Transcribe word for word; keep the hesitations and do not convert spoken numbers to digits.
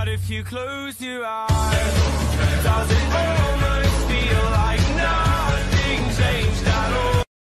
But if you close your eyes, does it all